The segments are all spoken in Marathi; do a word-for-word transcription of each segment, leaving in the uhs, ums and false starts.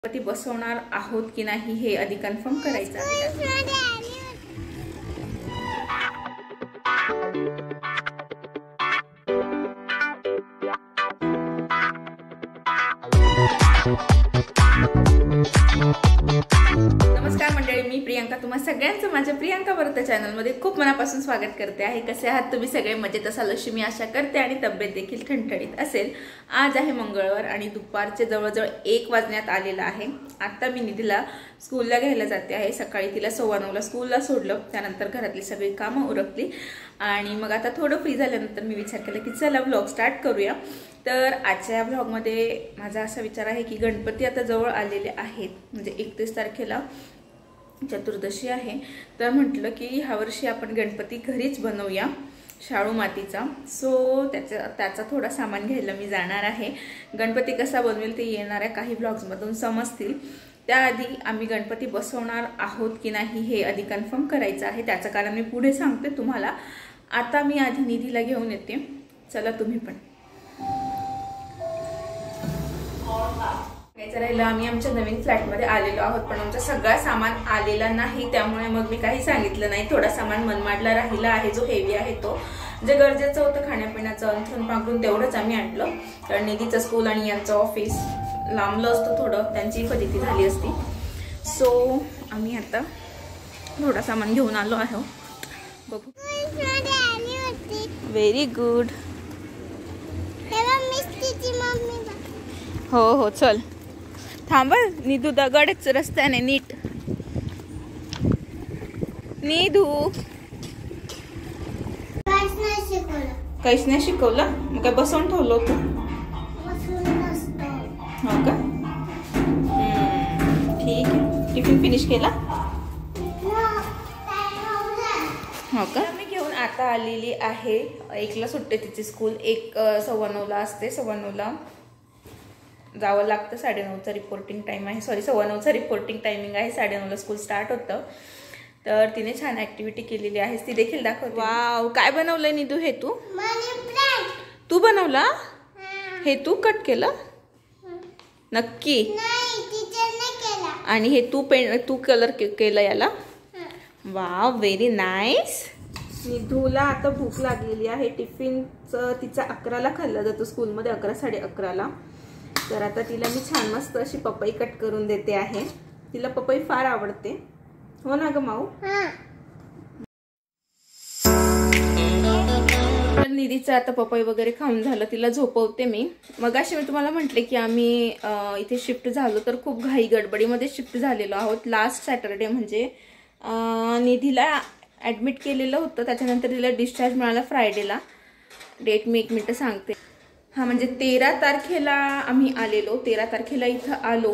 गणपती बसवणार आहोत की नाही हे आधी कन्फर्म करायचं आहे. नमस्कार मंडळी, मी प्रियांका तुम्हा सगळ्यांचं माझ्या प्रियांका वर्त चॅनलमध्ये खूप मनापासून स्वागत करते आहे. कसे आहात तुम्ही सगळे? मजेत असाल अशी मी आशा करते आणि तब्येत देखील ठणठणीत असेल. आज आहे मंगळवार आणि दुपारचे जवळजवळ एक वाजण्यात आलेला आहे. आता मी निधीला स्कूलला घ्यायला जाते आहे. सकाळी तिला सव्वा नऊला स्कूलला सोडलं, त्यानंतर घरातली सगळी कामं उरकली आणि मग आता थोडं फ्री झाल्यानंतर मी विचार केला की चला व्लॉग स्टार्ट करूया. तर आजच्या व्लॉगमध्ये माझा असा विचार आहे की गणपती आता जवळ आलेले आहेत, म्हणजे एकतीस तारखेला चतुर्दशी आहे. तर म्हटलं की ह्या वर्षी आपण गणपती घरीच बनवूया शाडू मातीचा. सो त्याचा त्याचा थोडा सामान घ्यायला मी जाणार आहे. गणपती कसा बनवेल ते येणाऱ्या काही ब्लॉग्समधून समजतील. त्याआधी आम्ही गणपती बसवणार आहोत की नाही हे आधी कन्फर्म करायचं आहे. त्याचं कारण मी पुढे सांगते तुम्हाला. आता मी आधी निधीला घेऊन येते. चला तुम्ही पण. राहिलं, आम्ही आमच्या नवीन फ्लॅटमध्ये आलेलो आहोत, पण आमचा सगळा सामान आलेला नाही. त्यामुळे मग मी काही सांगितलं नाही. थोडा सामान मनमाडला राहिला आहे, जो हेवी आहे तो. जे गरजेचं होतं खाण्यापिण्याचं अंथरून पांघरून तेवढंच आम्ही आणलं. कारण निधीचं स्कूल आणि यांचं ऑफिस लांबलं असतं थोडं, त्यांची फजिती झाली असती. सो आम्ही आता थोडा सामान घेऊन आलो आहोत. बघू. Very good. हो हो चल थांब. निधू दगडच रस्त्याने नीट. निधू काहीच नाही शिकवलं. मग काय बसवून ठेवलं होतं? हो का? ठीक आहे. टिफिन फिनिश केला? हो का? मी घेऊन आता आलेली आहे. एकला सुटते तिची स्कूल. एक सव्वा नऊला असते. सव्वा नऊला जावं लागतं. साडेनऊचा रिपोर्टिंग टाइम आहे. सॉरी सव्वा नऊचा रिपोर्टिंग टायमिंग आहे. साडेनऊला स्कूल स्टार्ट होतं. तर तिने छान ऍक्टिव्हिटी केलेली आहे, ती देखील दाखवते. वाव, काय बनवलंय निधू? हे तू तू बनवला? हे तू कट केलं? नक्की? आणि हे तू पेन तू कलर केलं याला? Wow, very nice. निधूला आता भूक लागलेली आहे. टिफिनचं तिचा अकराला खाल्ला जातो स्कूलमध्ये, अकरा साडे अकराला. तर आता तिला मी छान मस्त अशी पपई कट करून देते आहे. तिला पपई फार आवडते. हो ना ग माऊ? निधीचं आता पपई वगैरे खाऊन झालं, तिला झोपवते मी. मग अशी मी तुम्हाला म्हटले की आम्ही इथे शिफ्ट झालो तर खूप घाई गडबडीमध्ये शिफ्ट झालेलो आहोत. लास्ट सॅटरडे म्हणजे निधीला ऍडमिट केलेलं होतं, त्याच्यानंतर तिला डिस्चार्ज मिळाला फ्रायडेला. डेट मी एक मिनिट सांगते. हा म्हणजे तेरा तारखेला आम्ही आलेलो. तेरा तारखेला इथं आलो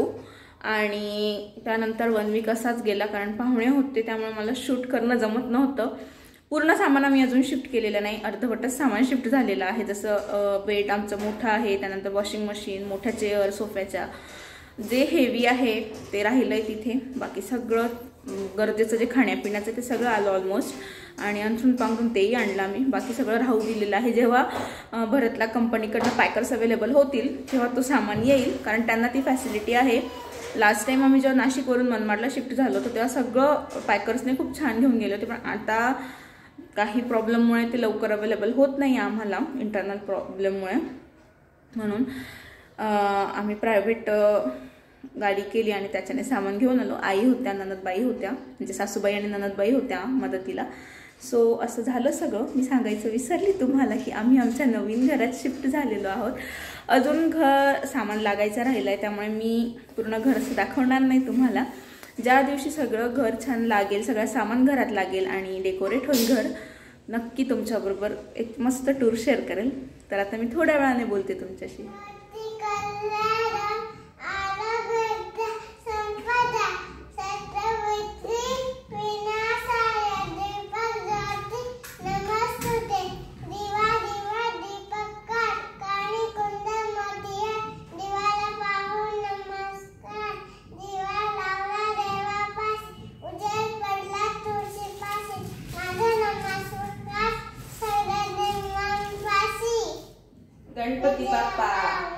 आणि त्यानंतर वन वीक असाच गेला, कारण पाहुणे होते त्यामुळे मला शूट करणं जमत नव्हतं. पूर्ण सामान आम्ही अजून शिफ्ट केलेलं नाही, अर्धवटच सामान शिफ्ट झालेलं आहे. जसं बेड आमचं मोठं आहे, त्यानंतर वॉशिंग मशीन, मोठ्या चेअर, सोफ्याच्या जे हेवी आहे ते राहिलंय तिथे. बाकी सगळं गरजेचं जे खाण्यापिण्याचं ते सगळं आलं ऑलमोस्ट. आणि अंथरून पांघरून तेही आणलं आम्ही. बाकी सगळं राहू दिलेलं आहे. जेव्हा भरतला कंपनीकडनं पॅकर्स अवेलेबल होतील तेव्हा तो सामान येईल, कारण त्यांना ती फॅसिलिटी आहे. लास्ट टाइम आम्ही जेव्हा नाशिकवरून मनमाडला शिफ्ट झालो होतो तेव्हा सगळं पॅकर्सने खूप छान घेऊन गेले होते, पण आता काही प्रॉब्लेममुळे ते लवकर अवेलेबल होत नाही आम्हाला, इंटरनल प्रॉब्लेममुळे. म्हणून आम्ही प्रायव्हेट गाडी केली आणि त्याच्याने सामान घेऊन आलो. आई होत्या, ननदबाई होत्या, म्हणजे सासूबाई आणि ननदबाई होत्या मदतीला. सो असं झालं सगळं. मी सांगायचं विसरली तुम्हाला की आम्ही आमच्या नवीन घरात शिफ्ट झालेलो आहोत. अजून घर सामान लागायचं राहिलं आहे, त्यामुळे मी पूर्ण घर असं दाखवणार नाही तुम्हाला. ज्या दिवशी सगळं घर छान लागेल, सगळं सामान घरात लागेल आणि डेकोरेट होईल घर, नक्की तुमच्याबरोबर एक मस्त टूर शेअर करेल. तर आता मी थोड्या वेळाने बोलते तुमच्याशी. गणपती बाप्पा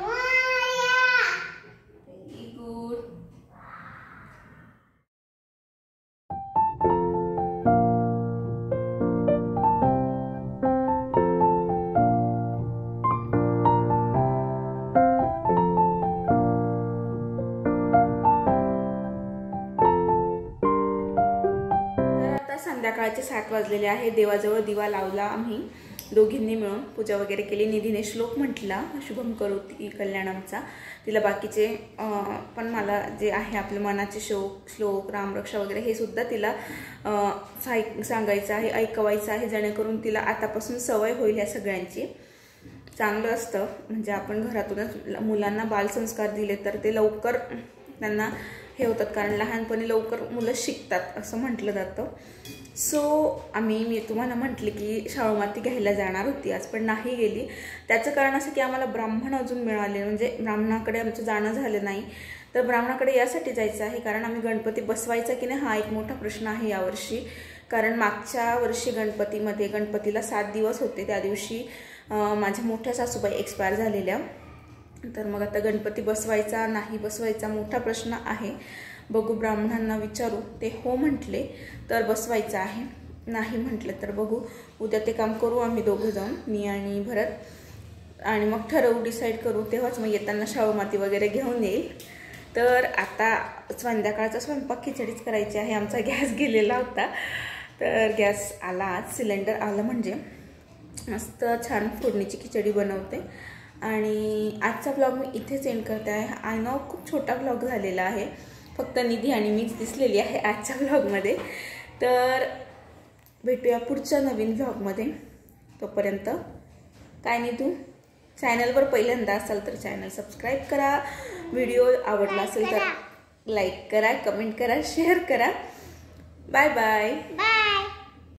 संध्याकाळचे सात वाजलेले आहे. देवाजवळ दिवा लावला आम्ही दोघींनी मिळून, पूजा वगैरे केली. निधीने श्लोक म्हटला शुभम करोती कल्याणमचा. तिला बाकीचे पण मला जे आहे आपले मनाचे श्लोक श्लोक रामरक्षा वगैरे हे सुद्धा तिला सांगायचं आहे, ऐकवायचं आहे, जेणेकरून तिला आतापासून सवय होईल या सगळ्यांची. चांगलं असतं म्हणजे आपण घरातूनच मुलांना बालसंस्कार दिले तर ते लवकर त्यांना हे होतात, कारण लहानपणी लवकर मुलं शिकतात असं म्हटलं जातं. सो आम्ही मी तुम्हाला म्हटले की शाळूमाती घ्यायला जाणार होती आज, पण नाही गेली. त्याचं कारण असं की आम्हाला ब्राह्मण अजून मिळाले, म्हणजे ब्राह्मणाकडे आमचं जाणं झालं नाही. तर ब्राह्मणाकडे यासाठी जायचं आहे कारण आम्ही गणपती बसवायचा की नाही हा एक मोठा प्रश्न आहे यावर्षी. कारण मागच्या वर्षी गणपतीमध्ये गणपतीला सात दिवस होते, त्या दिवशी माझ्या मोठ्या सासूबाई एक्सपायर झालेल्या. तर मग आता गणपती बसवायचा नाही बसवायचा मोठा प्रश्न आहे. बघू, ब्राह्मणांना विचारू, ते हो म्हटले तर बसवायचं आहे, नाही म्हटलं तर बघू. उद्या ते काम करू आम्ही दोघं जाऊन, मी आणि भरत, आणि मग ठरवू, डिसाईड करू. तेव्हाच मग येताना शाळूमाती वगैरे घेऊन येईल. तर आता संध्याकाळचा स्वयंपाक खिचडीच करायची आहे. आमचा गॅस गेलेला होता, तर गॅस आला आज, सिलेंडर आलं म्हणजे मस्त छान फोडणीची खिचडी बनवते. आणि आजचा ब्लॉग मी इथेच एंड करते आहे. आय नो खूप छोटा ब्लॉग झालेला आहे, फक्त निधी आणि मीच दिसलेली आहे आजच्या ब्लॉगमध्ये. तर भेटूया पुढच्या नवीन ब्लॉगमध्ये. तोपर्यंत काय निधू, चॅनलवर पहिल्यांदा असाल तर चॅनल सबस्क्राईब करा, व्हिडिओ आवडला असेल तर लाईक करा, कमेंट करा, शेअर करा. Bye bye. बाय.